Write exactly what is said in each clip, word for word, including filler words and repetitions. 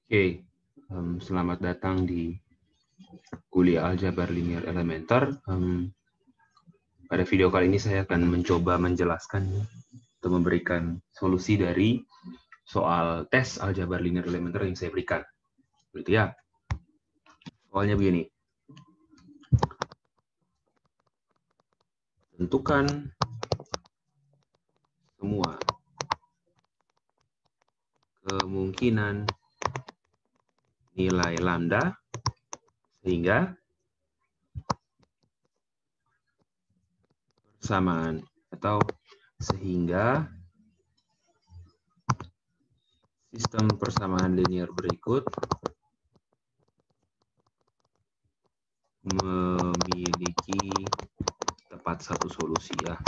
Oke, um, selamat datang di kuliah aljabar linear elementer. Um, pada video kali ini saya akan mencoba menjelaskan atau memberikan solusi dari soal tes aljabar linear elementer yang saya berikan. Gitu ya. Soalnya begini. Tentukan semua kemungkinan nilai lambda sehingga persamaan atau sehingga sistem persamaan linear berikut memiliki tepat satu solusi ya.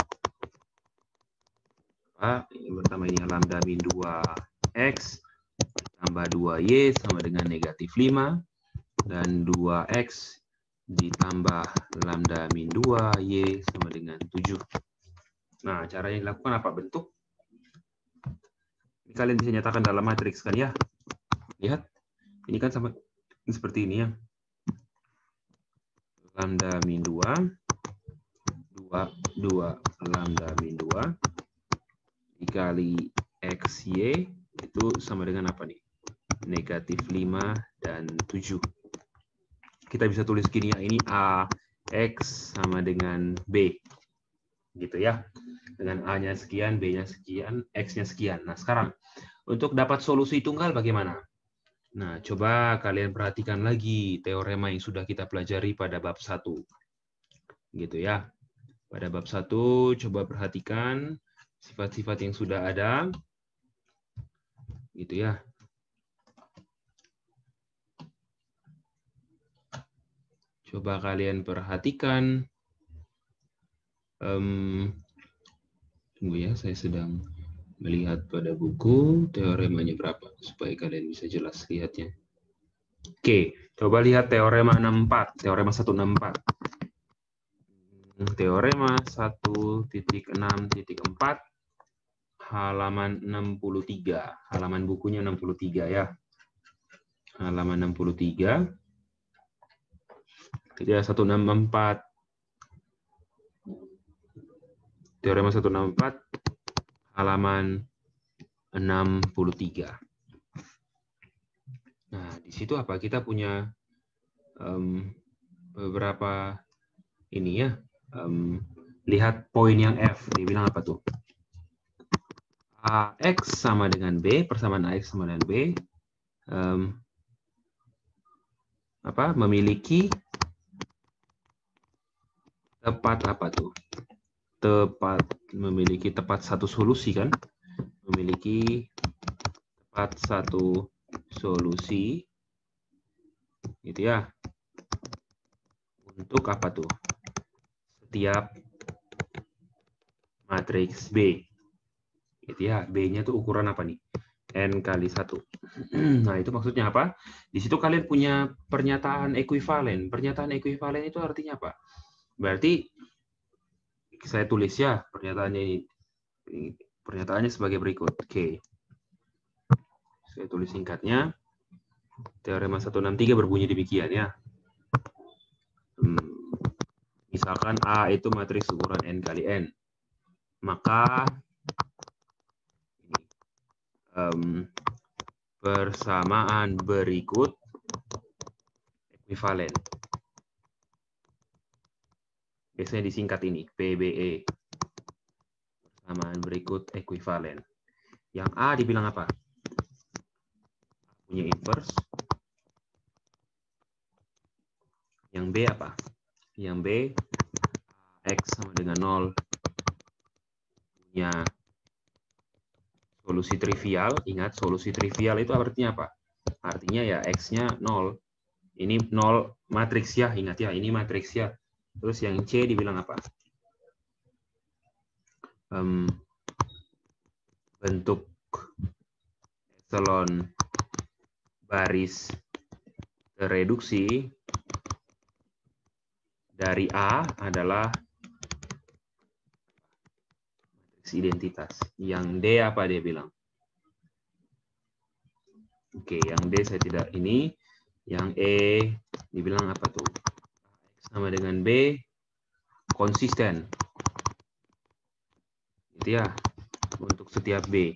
Yang pertama ini lambda min dua x tambah dua y sama dengan negatif lima dan dua x ditambah lambda min dua y sama dengan tujuh. Nah, cara yang dilakukan apa? Bentuk ini kalian bisa nyatakan dalam matriks kan ya. Lihat, ini kan sama seperti ini ya. Lambda min dua, dua, dua lambda min dua dikali xy itu sama dengan apa nih? Negatif lima dan tujuh. Kita bisa tulis gini ya, ini A X sama dengan B. Gitu ya. Dengan A-nya sekian, B-nya sekian, X-nya sekian. Nah, sekarang untuk dapat solusi tunggal bagaimana? Nah, coba kalian perhatikan lagi teorema yang sudah kita pelajari pada bab satu. Gitu ya. Pada bab satu, coba perhatikan sifat-sifat yang sudah ada. Gitu ya. Coba kalian perhatikan. Um, tunggu ya, saya sedang melihat pada buku teoremanya berapa supaya kalian bisa jelas lihatnya. Oke, coba lihat teorema enam puluh empat, teorema seratus enam puluh empat. Teorema satu titik enam titik empat halaman enam puluh tiga. Halaman bukunya enam puluh tiga ya. Halaman enam puluh tiga. Jadi seratus enam puluh empat. Teorema seratus enam puluh empat halaman enam puluh tiga. Nah, di situ apa? Kita punya um, beberapa ini ya. Um, lihat poin yang F. Dia bilang apa tuh? A X sama dengan B, persamaan A X sama dengan B, um, apa? Memiliki tepat apa tuh? Tepat memiliki tepat satu solusi kan? Memiliki tepat satu solusi, gitu ya. Untuk apa tuh? Setiap matriks B. Gitu ya, B-nya tuh ukuran apa nih? N kali satu. Nah, itu maksudnya apa? Di situ kalian punya pernyataan ekuivalen. Pernyataan ekuivalen itu artinya apa? Berarti saya tulis ya pernyataannya ini. Pernyataannya sebagai berikut. Oke. Saya tulis singkatnya. Teorema seratus enam puluh tiga berbunyi demikian ya. Hmm, misalkan A itu matriks ukuran N kali N. Maka um, persamaan berikut ekuivalen. Biasanya disingkat ini, P B E. Persamaan berikut ekuivalen. Yang A dibilang apa? Punya inverse. Yang B apa? Yang B, X sama dengan nol. Punya solusi trivial. Ingat, solusi trivial itu artinya apa? Artinya ya X-nya nol. Ini nol matriks ya, ingat ya, ini matriks ya. Terus yang C dibilang apa? Um, bentuk epsilon baris tereduksi dari A adalah matriks identitas. Yang D apa dia bilang? Oke, yang D saya tidak ini. Yang E dibilang apa tuh? X sama dengan B konsisten. Gitu ya. Untuk setiap B.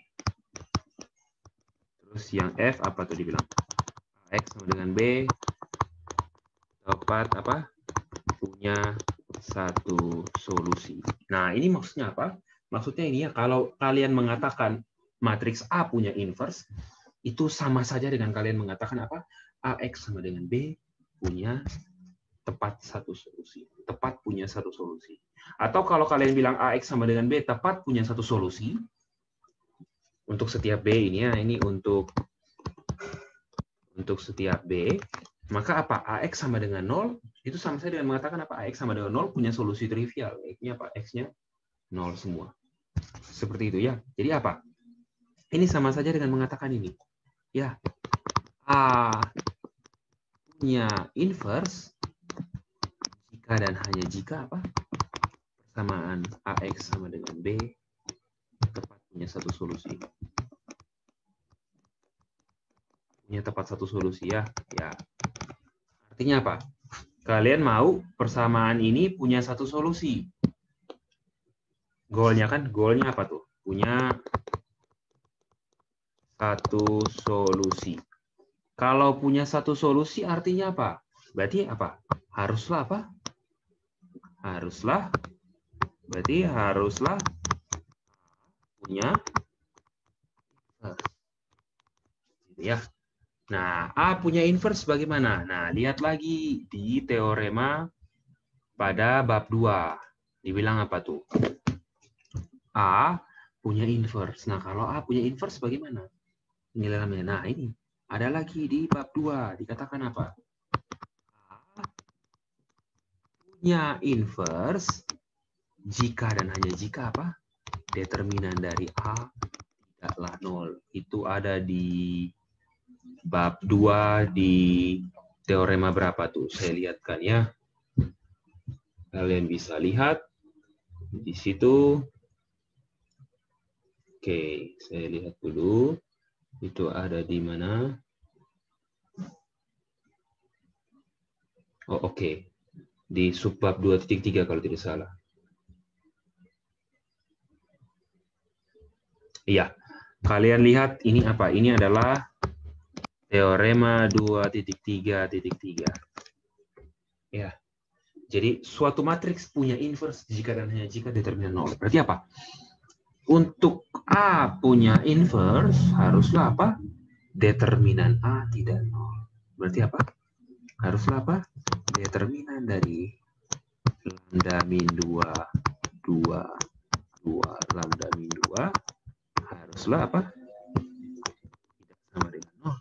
Terus yang F apa tuh dibilang? X sama dengan B dapat apa? Punya satu solusi. Nah, ini maksudnya apa? Maksudnya ini ya, kalau kalian mengatakan matriks A punya inverse, itu sama saja dengan kalian mengatakan apa? A X sama dengan B punya tepat satu solusi. Tepat punya satu solusi. Atau kalau kalian bilang A X sama dengan B tepat punya satu solusi, untuk setiap B ini ya, ini untuk untuk setiap B, maka apa? A X sama dengan nol, itu sama saja dengan mengatakan apa? A X sama dengan nol punya solusi trivial. X-nya apa? X-nya nol semua. Seperti itu ya. Jadi apa? Ini sama saja dengan mengatakan ini. Ya, A punya inverse jika dan hanya jika apa? Persamaan A X sama dengan B tepat punya satu solusi. Punya tepat satu solusi ya. Ya. Artinya apa? Kalian mau persamaan ini punya satu solusi. Goalnya kan, goalnya apa tuh? Punya satu solusi. Kalau punya satu solusi artinya apa? Berarti apa? Haruslah apa? Haruslah. Berarti haruslah punya. Ya. Nah, A punya inverse bagaimana? Nah, lihat lagi di teorema pada bab dua. Dibilang apa tuh? A punya inverse. Nah, kalau A punya inverse bagaimana? Nilai namanya. Nah, ini. Ada lagi di bab dua. Dikatakan apa? A punya inverse jika dan hanya jika apa? Determinan dari A tidaklah nol. Itu ada di bab dua di teorema berapa tuh? Saya lihatkan ya. Kalian bisa lihat di situ. Oke, saya lihat dulu. Itu ada di mana? Oh, oke. Okay. Di subbab dua titik tiga kalau tidak salah. Iya. Kalian lihat ini apa? Ini adalah teorema dua titik tiga titik tiga. Ya. Jadi suatu matriks punya inverse jika dan hanya jika determinan nol. Berarti apa? Untuk A punya inverse haruslah apa? Determinan A tidak nol. Berarti apa? Haruslah apa? Determinan dari lambda min dua, dua, dua, lambda min dua haruslah apa? Tidak sama dengan nol.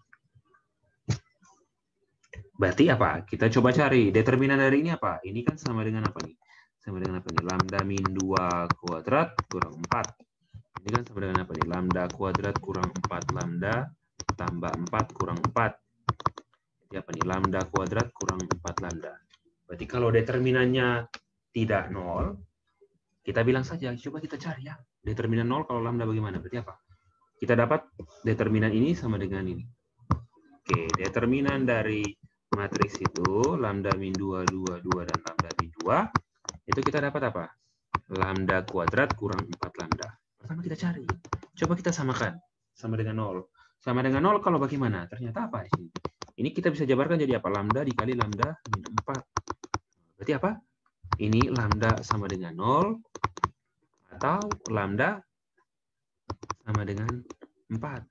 Berarti apa? Kita coba cari determinan dari ini apa? Ini kan sama dengan apa nih? Sama dengan apa nih? Lambda min dua kuadrat kurang empat. Ini kan sama dengan apa nih? Lambda kuadrat kurang empat. Lambda tambah empat kurang empat. Jadi apa nih? Lambda kuadrat kurang empat lambda. Berarti kalau determinannya tidak nol, kita bilang saja, coba kita cari ya. Determinan nol kalau lambda bagaimana? Berarti apa? Kita dapat determinan ini sama dengan ini. Oke, determinan dari matriks itu, lambda min dua, dua, dua, dan lambda min dua, itu kita dapat apa? Lambda kuadrat kurang empat lambda. Pertama kita cari. Coba kita samakan. Sama dengan nol. Sama dengan nol kalau bagaimana? Ternyata apa di sini? Ini kita bisa jabarkan jadi apa? Lambda dikali lambda min empat. Berarti apa? Ini lambda sama dengan nol. Atau lambda sama dengan empat.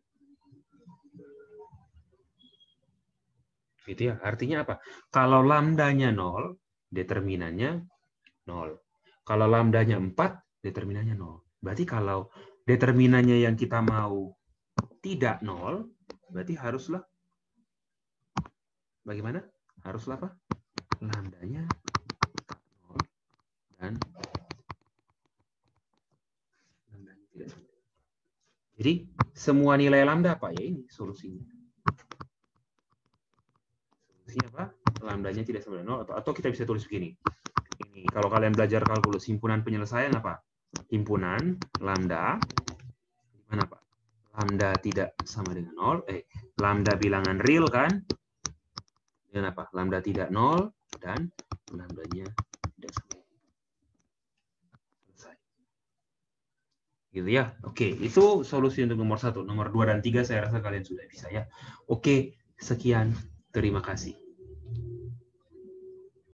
Gitu ya. Artinya apa? Kalau lambdanya nol, determinannya nol. Kalau lambdanya empat, determinannya nol. Berarti kalau determinannya yang kita mau tidak nol, berarti haruslah bagaimana? Haruslah apa? Lambdanya nol dan lambdanya tidak nol. Jadi semua nilai lambda apa? Ya ini solusinya. Solusinya apa? Lambdanya tidak sama dengan nol. Atau, atau kita bisa tulis begini. Ini kalau kalian belajar kalkulus, himpunan penyelesaian apa? Himpunan lambda. Gimana Pak? Lambda tidak sama dengan nol. Eh, lambda bilangan real kan? Dengan apa? Lambda tidak nol dan lambdanya tidak sama. Selesai. Gitu ya. Oke, itu solusi untuk nomor satu. Nomor dua dan tiga saya rasa kalian sudah bisa ya. Oke, sekian. Terima kasih.